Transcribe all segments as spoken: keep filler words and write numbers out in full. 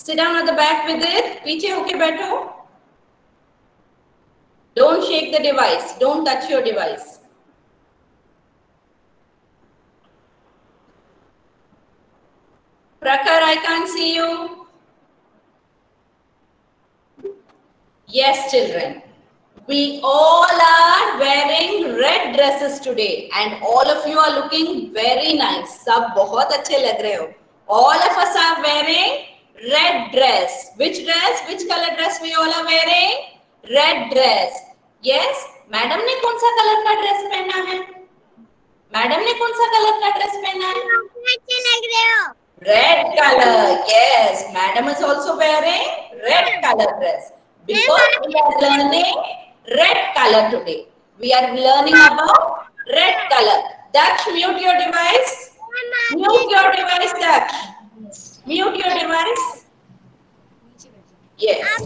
Sit down at the back with it. पीछे होके बैठो. Don't shake the device. Don't touch your device. Prakhar, I can't see you. Yes, children. We all are wearing red dresses today and all of you are looking very nice. सब बहुत अच्छे लग रहे हो. All of us are wearing red dress. Which dress? Which color dress we all are wearing? Red dress. Yes. Madam ने कौन सा colour का ड्रेस पहना है? मैडम ने कौन सा कलर का ड्रेस पहना है? अच्छे लग रहे हो. Red color. Yes. Madam is also wearing red color dress. Because we are learning red color today. We are learning about red color. Daksh, mute your device. Mute your device, Daksh. Mute your device. Yes.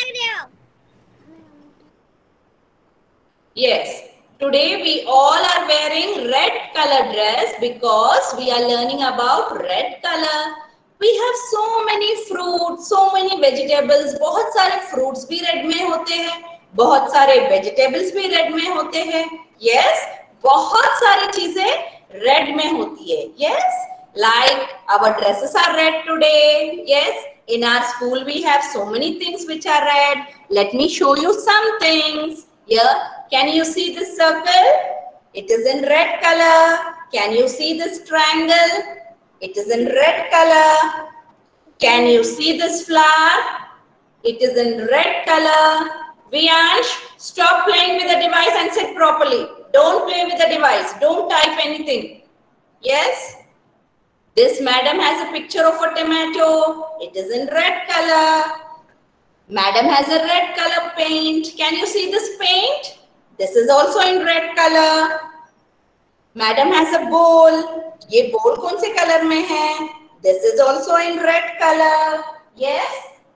Yes. Today we all are wearing red color dress because we are learning about red color. We have so many fruits, so many vegetables. बहुत सारे fruits भी red में होते हैं, बहुत सारे vegetables भी red में होते हैं. Yes, बहुत सारी चीजें red में होती है. Yes, like our dresses are red today. Yes, in our school we have so many things which are red. Let me show you some things. Here, can you see this circle? It is in red color. Can you see this triangle? It is in red color. Can you see this flower? It is in red color. Viansh, stop playing with the device and sit properly. Don't play with the device. Don't type anything. Yes? This madam has a picture of a tomato. It is in red color. Madam has a red color paint. Can you see this paint? This is also in red color. Madam has a bowl. ये bowl कौन से color में है? This is also in red color. Yes.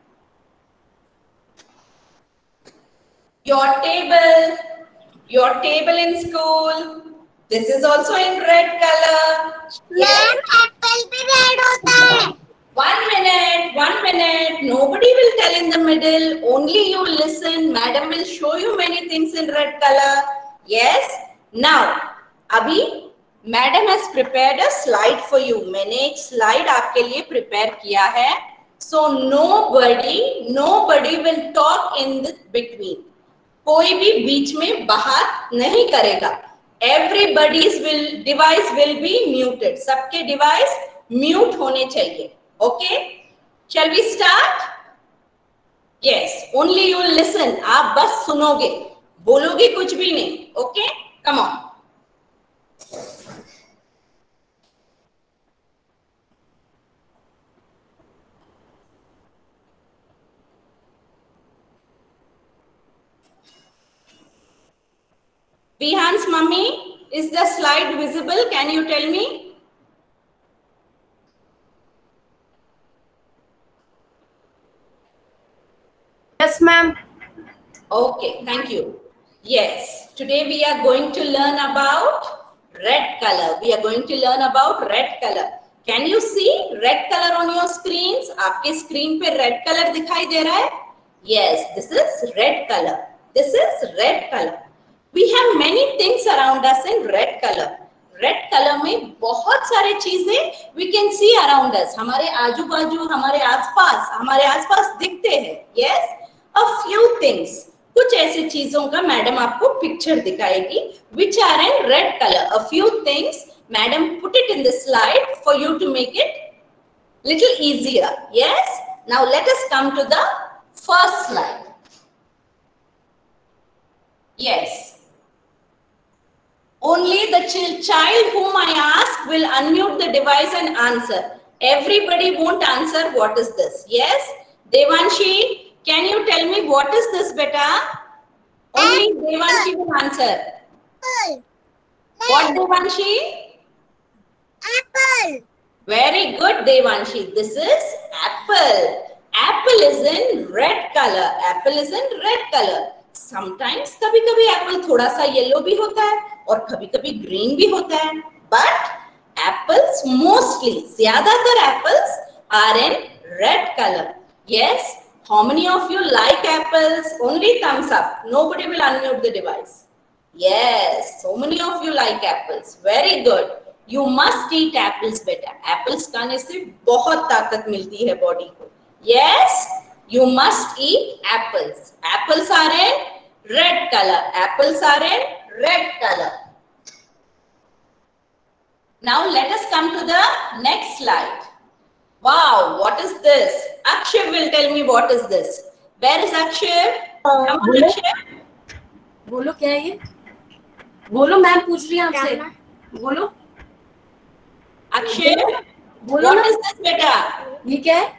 Your table. Your table in school. This is also in red color. Ma'am, apple भी red होता है. One minute, one minute. Nobody will tell in the middle. Only you listen. Madam will show you many things in red color. Yes. Now, अभी Madam has prepared a slide for you. मैंने एक slide आपके लिए prepare किया है. So nobody, nobody will talk in the between. कोई भी बीच में बात नहीं करेगा. Everybody's will device will be muted. सबके device mute होने चाहिए. Okay? Shall we start? Yes. Only you will listen. आप बस सुनोगे, बोलोगे कुछ भी नहीं. Okay? Come on. Vihan's mummy, is the slide visible? Can you tell me? Yes, ma'am. Okay, thank you. Yes, today we are going to learn about red color. We are going to learn about red color. Can you see red color on your screens? आपके screen पे red color दिखाई दे रहा है? Yes, this is red color. This is red color. We have many things around us in red color. Red color में बहुत सारे चीजें we can see around us. हमारे आजू बाजू, हमारे आसपास, हमारे आसपास दिखते हैं. Yes, a few things. कुछ ऐसी चीजों का मैडम आपको पिक्चर दिखाएगी which are in red color. A few things madam put it in the slide for you to make it little easier. Yes. Now let us come to the first slide. Yes. Only the ch child whom I ask will unmute the device and answer. Everybody won't answer. What is this? Yes. Devanshi. Can you tell me what is this, beta? Only Devanshi will answer. Apple. What, Devanshi? Apple. Very good, Devanshi. This is apple. Apple is in red color. Apple is in red color. Sometimes कभी-कभी apple थोड़ा सा yellow भी होता है और कभी-कभी green भी होता है. But apples mostly, ज़्यादातर apples are in red color. Yes. How many of you like apples? Only thumbs up. Nobody will unmute the device. Yes. So many of you like apples. Very good. You must eat apples, beta. Apples खाने से बहुत ताकत मिलती है body को. Yes. You must eat apples. Apples are in red color. Apples are in red color. Now let us come to the next slide. Wow, what is this? Akshay will tell me what is this. Where is Akshay? Come on, Akshay. बोलो क्या है ये? बोलो, ma'am पूछ रही है आपसे. बोलो. Akshay, बोलो what ना. is this, beta? ये क्या है?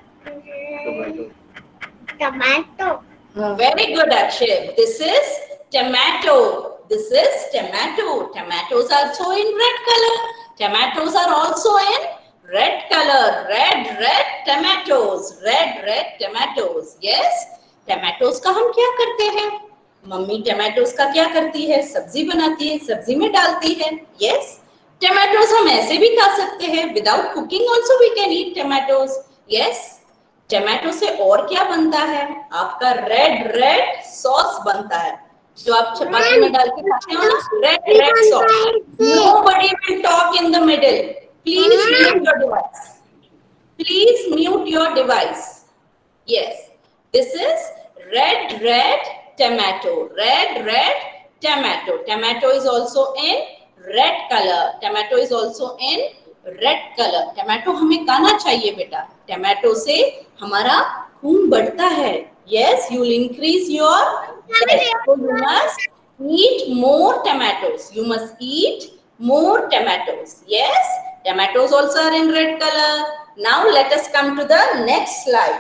Tomato. Very good, Akshay. This is tomato. This is tomato. Tomatoes are also in red color. Tomatoes are also in red color. Red, red tomatoes. Red, red tomatoes. Yes. Tomatoes का हम क्या करते हैं? Mummy tomatoes का क्या करती है? सब्जी बनाती है, सब्जी में डालती है. Yes. Tomatoes हम ऐसे भी खा सकते हैं. Without cooking also we can eat tomatoes. Yes. Tomato से और क्या बनता है? आपका रेड रेड सॉस बनता है जो आप चपाती में डाल के खाते हो ना. Red red sauce. Nobody will talk in the middle. Please mute your device. Please mute your device. Yes, this is red red tomato. Red red tomato. Tomato is also in red color. Tomato is also in red colour. Tomato हमें खाना चाहिए बेटा. Tomato से हमारा खून बढ़ता है. Yes, you will increase your blood. So you must eat more tomatoes. You must eat more tomatoes. Yes, tomatoes also are in red colour. Now let us come to the next slide.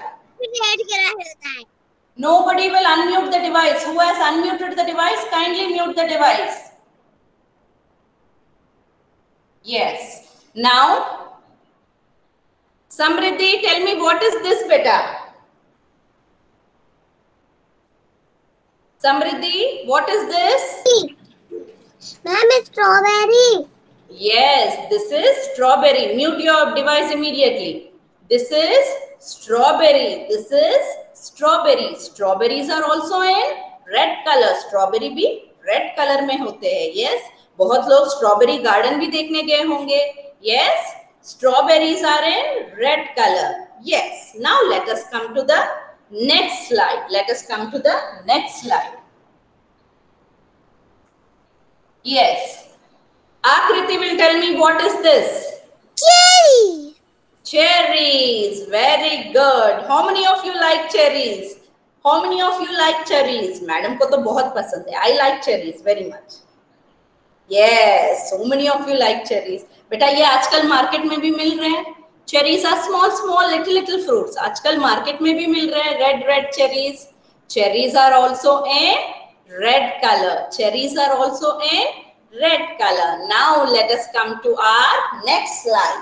Nobody will unmute the device. Who has unmuted the device? Kindly mute the device. Yes. Now, Samriddhi, tell me what is this, beta? Samriddhi, what is this? Ma'am, it's strawberry. Yes, this is strawberry. Mute your device immediately. This is strawberry. This is strawberry. Strawberries are also in red color. Strawberry भी red color में होते हैं. Yes, बहुत लोग strawberry garden भी देखने गए होंगे. Yes, strawberries are in red color. Yes. Now let us come to the next slide. Let us come to the next slide. Yes. Akriti will tell me what is this. Cherry. Cherries. Very good. How many of you like cherries? How many of you like cherries? Madam को तो बहुत पसंद है. I like cherries very much. Yes, so many of you like cherries. बेटा ये आजकल market में भी मिल रहे हैं. Cherries are small, small, little, little fruits. आजकल मार्केट में भी मिल रहे हैं red, red cherries. Cherries are also in red color. Cherries are also in red color. Now let us come to our next slide.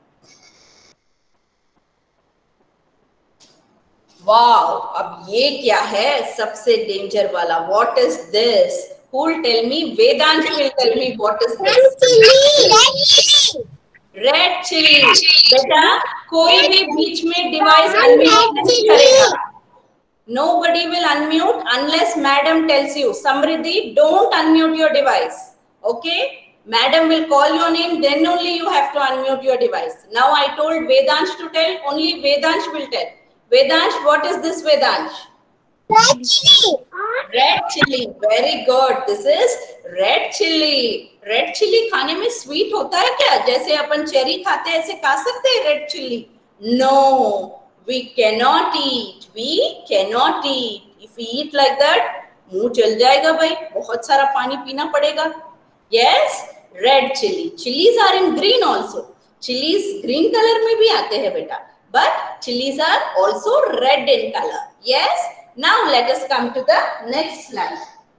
Wow, अब ये क्या है? सबसे डेंजर वाला. What is this? Who will tell me? Vedansh will tell me what is this. Red chili. Red chili. बेटा कोई भी बीच में डिवाइस अनम्यूट नहीं करेगा. Nobody will unmute unless madam tells you. Samriddhi, don't unmute your device. Okay? Madam will call your name, then only you have to unmute your device. Now I told Vedansh to tell, only Vedansh will tell. Vedansh, what is this, Vedansh? Red chili. Red chili. Very good. This is red chili. Red chili खाने में sweet होता है क्या? जैसे अपन cherry खाते हैं ऐसे खा सकते हैं red chili? No, we cannot eat. We cannot eat. If we eat like that, मुंह जल जाएगा भाई. बहुत सारा पानी पीना पड़ेगा. Yes, red chili. Chilies are in green also. Chilies green color में भी आते हैं बेटा. But chilies are also red in color. Yes. Now let us come to the next slide.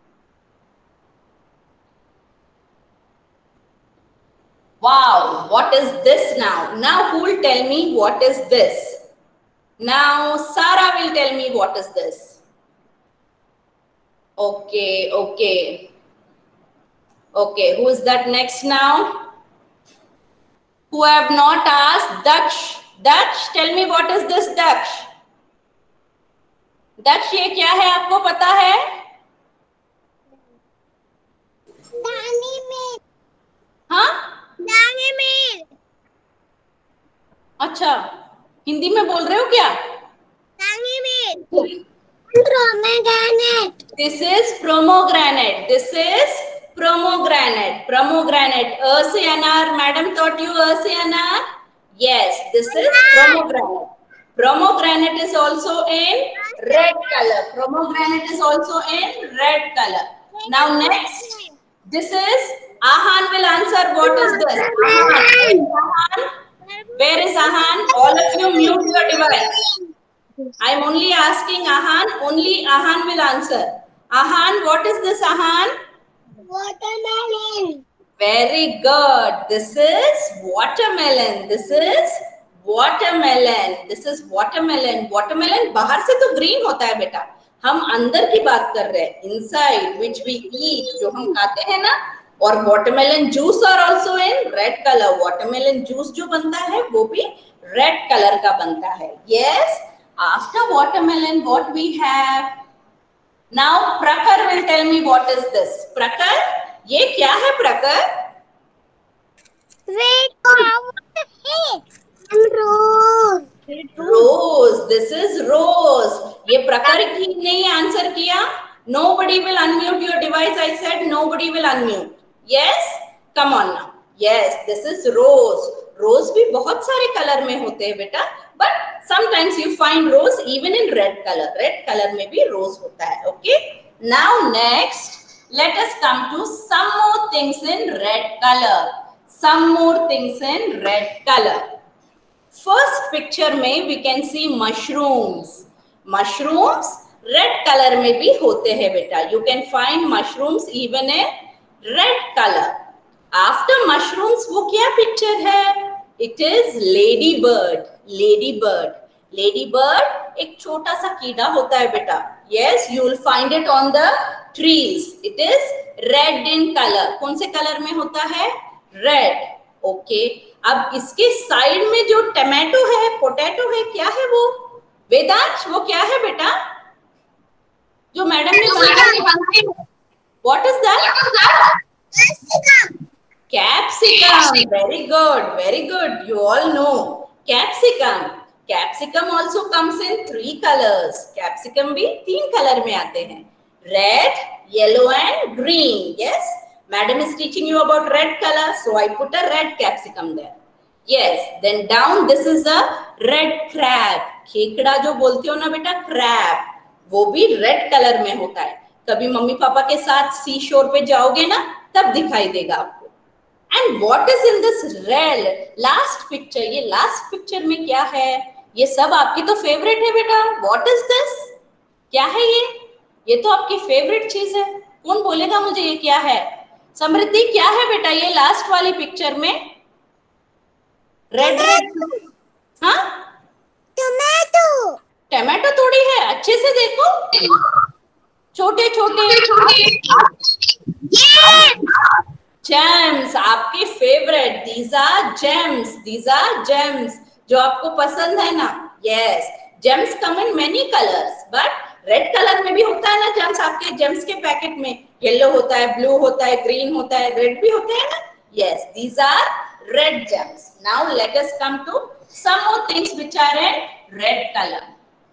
Wow, what is this now? Now who will tell me what is this? Now Sarah will tell me what is this. Okay, okay. Okay, who is that next now? Who have not asked? Daksh. Daksh, tell me what is this, Daksh? दक्ष ये क्या है आपको पता है? दानी में। हाँ दानी में। अच्छा, हिंदी में बोल रहे हो क्या? दानी में। Pomegranate. This is pomegranate. This is pomegranate. Pomegranate. A से अनार. Madam taught you A से अनार. Yes, this is pomegranate. Pomegranate is also in red color. Pomegranate is also in red color. Now next, this is Ahan will answer. What is this? Ahan. Ahan. Where is Ahan? All of you mute your device. I am only asking Ahan. Only Ahan will answer. Ahan, what is this, Ahan? Watermelon. Very good. This is watermelon. This is watermelon. This is watermelon. Watermelon बाहर से तो green होता है बेटा. हम अंदर की बात कर रहे हैं. Inside, which we eat, जो हम खाते हैं ना. और watermelon juice are also in red color. Watermelon juice जो बनता है वो भी red color का बनता है. Yes. After watermelon, what we have? Now Prakar will tell me what is this. Prakar, ये क्या है Prakar? Wait, what the heck? Rose. Rose. This is rose. ये Prakar की नहीं आंसर किया. Nobody will unmute your device. I said nobody will unmute. Yes, come on now. Yes, this is rose. Rose भी बहुत सारे colour में होते हैं बेटा. But sometimes you find rose even in red color. Red color में भी rose होता है. Okay. Now next, let us come to some more things in red color. Some more things in red color. First picture में we can see mushrooms. Mushrooms red color में भी होते हैं बेटा. You can find mushrooms even in red color. After mushrooms वो क्या picture है? It is ladybird. Ladybird. Ladybird एक छोटा सा कीड़ा होता है बेटा. Yes, you will find it on the trees. It is red in color. कौन से कलर में होता है? Red. Okay. अब इसके साइड में जो टमाटो है, पोटैटो है, क्या है वो? वेदांश, वो क्या है बेटा? जो मैडम ने बताया. What is that? Capsicum. Very good. Very good. You all know. Capsicum. Capsicum also comes in three colors. Capsicum भी तीन कलर में आते हैं. Red, yellow and green. Yes. Madam is teaching you about red color. So I put a red capsicum there. Yes. Then down this is a red crab. Khekra जो बोलते हो ना बेटा, crab. वो भी red color में होता है. कभी मम्मी पापा के साथ सी शोर पे जाओगे ना, तब दिखाई देगा आपको. And what is in this red last picture? ये last picture में क्या है? ये सब आपकी तो favorite है बेटा. What is this? क्या है ये? ये तो आपकी favorite चीज है. कौन बोलेगा मुझे ये क्या है? समृद्धि, क्या है बेटा ये last वाली picture में? Red red. हाँ? Tomato. टमाटो थोड़ी है. अच्छे से देखो. छोटे छोटे. Gems, आपके favourite. These are gems. These are gems. जो आपको पसंद है ना. Yes. Gems come in many colors, but red color में भी होता है ना gems. आपके gems के पैकेट में yellow होता है, blue होता है, green होता है, red भी होते हैं ना. Yes, these are red gems. Now let us come to some more things which are in red color.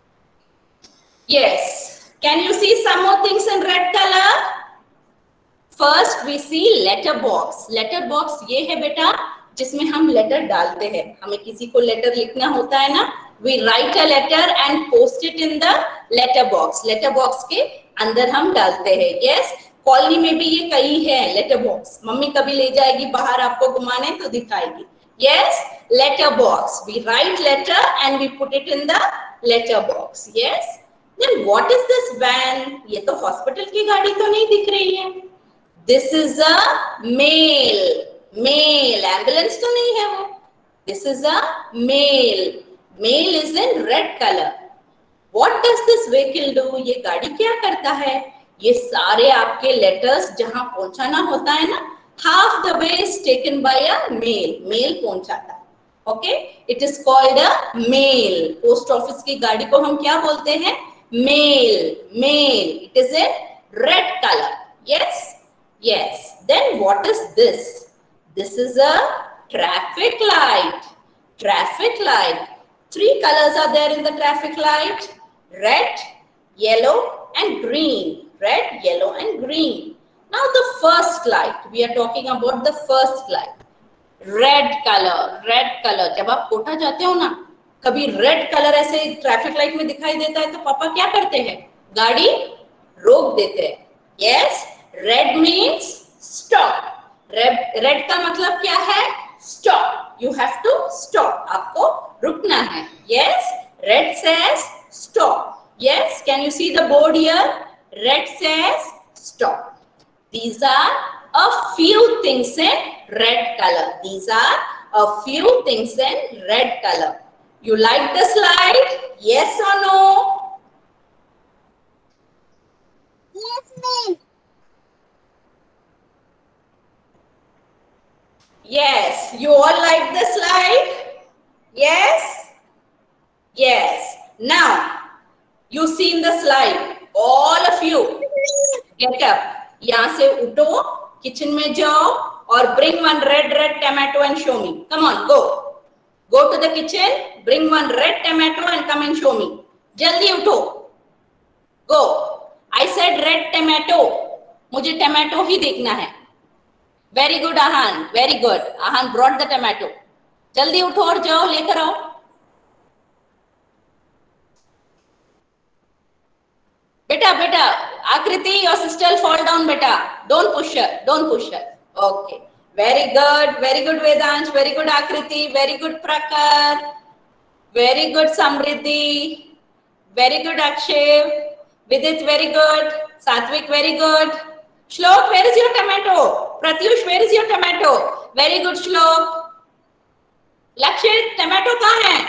Yes. Can you see some more things in red color? First we see letter box. Letter box ये है बेटा जिसमें हम letter डालते हैं. हमें किसी को लेटर लिखना होता है ना. We write a letter and post it in the letter box. Letter box के अंदर हम डालते हैं. Yes, कॉलोनी में भी ये कई है लेटर बॉक्स. मम्मी कभी ले जाएगी बाहर आपको घुमाने तो दिखाएगी. Yes, letter box. We write letter and we put it in the letter box. Yes. Then what is this van? ये तो हॉस्पिटल की गाड़ी तो नहीं दिख रही है. This is a mail. Mail. Ambulance तो नहीं है वो. This is a mail. Mail is in red color. What does this vehicle do? ये गाड़ी क्या करता है? ये सारे आपके letters जहां पहुंचाना होता है ना, half the way is taken by a mail. Mail पहुंचाता है. Okay? It is called a mail. Post office की गाड़ी को हम क्या बोलते हैं? Male, male. It is in red color. Yes? Yes. Then what is this? This is a traffic light. Traffic light. Three colors are there in the traffic light. Red, yellow and green. Red, yellow and green. Now the first light. We are talking about the first light. Red color. Red color. जब आप कोटा जाते हो ना, कभी red colour ऐसे traffic light में दिखाई देता है तो पापा क्या करते हैं? गाड़ी रोक देते हैं. Yes, red means stop. Red red का मतलब क्या है? Stop. You have to stop. आपको रुकना है. Yes, red says stop. Yes, can you see the board here? Red says stop. These are a few things in red color. These are a few things in red color. You like the slide? Yes or no? Yes, miss. Yes. You all like the slide? Yes? Yes. Now, you see in the slide, all of you, get up. यहाँ से उठो, kitchen में जाओ और bring one red red tomato and show me. Come on, go. Go to the kitchen, bring one red tomato and come and show me. जल्दी उठो. Go. I said red tomato. मुझे tomato ही देखना है. Very good, Ahan. Very good. Ahan brought the tomato. जल्दी उठो और जाओ लेकर आओ. बेटा बेटा आकृति, your sister will fall down beta. Don't push her. Don't push her. Okay. Very good. Very good Vedansh. Very good Akriti. Very good Prakar. Very good Samriddhi. Very good Akshay. Vidit, very good. Satvik, very good. Shlok, where is your tomato? Pratyush, where is your tomato? Very good Shlok. Lakshit, tomato कहाँ है?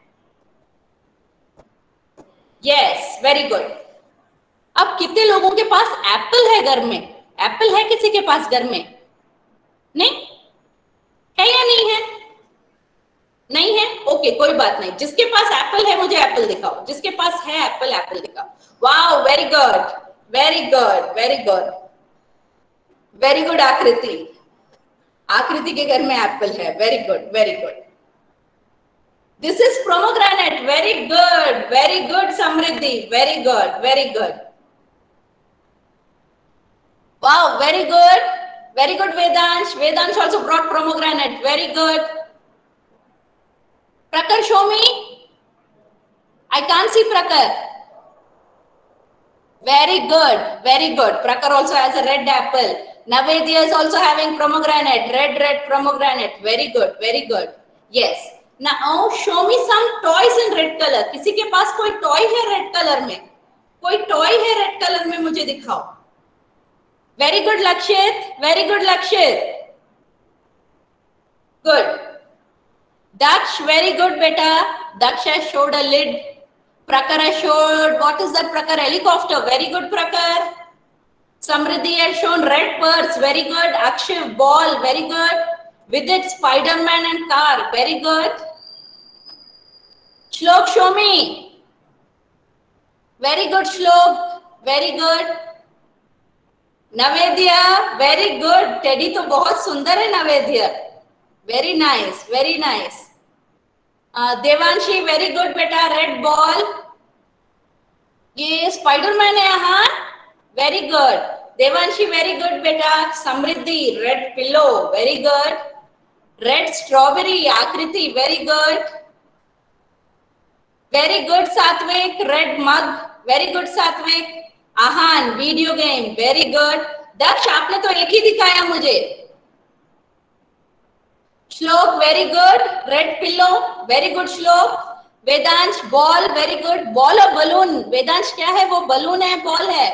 Yes, very good. अब कितने लोगों के पास Apple है घर में? Apple है किसी के पास घर में? नहीं है या नहीं है? नहीं है? ओके, कोई बात नहीं. जिसके पास एप्पल है मुझे एप्पल दिखाओ. जिसके पास है एप्पल, एप्पल दिखाओ. Wow, very good, very good, very good, very good Akriti. Akriti के घर में एप्पल है. Very good, very good. This is pomegranate. Very good, very good Samriddhi. Very good, very good. Wow, very good. Very good Vedansh. Vedansh also brought pomegranate. Very good. Prakar, show me. I can't see Prakar. Very good. Very good. Prakar also has a red apple. Navedya is also having pomegranate. Red, red pomegranate. Very good. Very good. Yes. Now show me some toys in red color. किसी के पास कोई toy है red color में? कोई toy है red color में? मुझे दिखाओ. Very good Lakshit. Very good Lakshit. Good. Daksh, very good beta. Daksh has showed a lid. Prakar has showed, what is that Prakar? Helicopter. Very good Prakar. Samriddhi has shown red purse. Very good. Akshiv, ball. Very good. With it, Spider-Man and car. Very good. Shlok, show me. Very good Shlok. Very good. Navedya, very good. Teddy तो बहुत सुंदर है Navedya. Very nice, very nice. Uh, Devanshi, very good बेटा. Red ball. ये Spider-Man है यहाँ. Very good. Devanshi, very good बेटा. Samriddhi, red pillow. Very good. Red strawberry. Akriti, very good. Very good Satvik. Red mug. Very good Satvik. Aahan, video game. Very good. Daksh, आपने तो एक ही दिखाया मुझे. Shlok, very good. Red pillow. Very good Shlok. Vedansh, ball. Very good. Ball और balloon. Vedansh, क्या है वो? बलून है, बॉल है?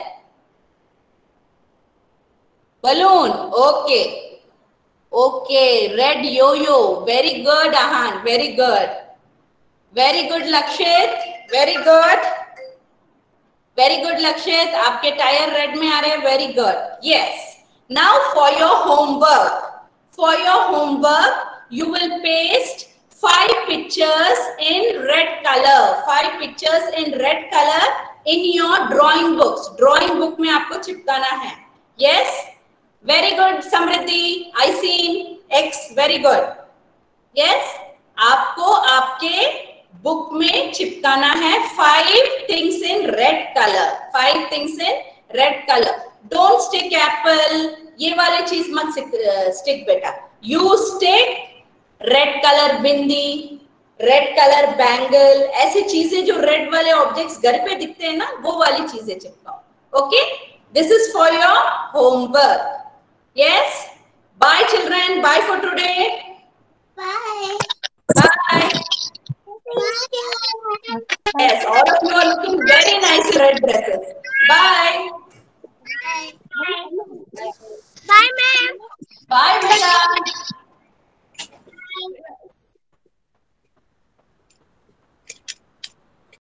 Balloon. Okay okay. Red yo yo. Very good Aahan. Very good. Very good Lakshit. Very good. Very good Lakshit. आपके टायर रेड में आ रहे हैं. Very good. Yes. Now for your homework, for your homework you will paste five pictures in red color. Five pictures in red color in your drawing books. Drawing book में आपको चिपकाना है. Yes, very good Samriddhi. I seen X, very good. Yes, आपको आपके book में चिपकाना है five things in red color. Five things in red color. Don't stick apple. ये वाली चीज मत stick बेटा. You stick red color bindi, red colour bangle, ऐसी चीजें जो रेड वाले ऑब्जेक्ट्स घर पे दिखते हैं ना, वो वाली चीजें चिपकाओ. Okay, this is for your homework. Yes, bye children, bye for today. Bye. Bye. Bye. Yes, all of you are looking very nice in red dresses.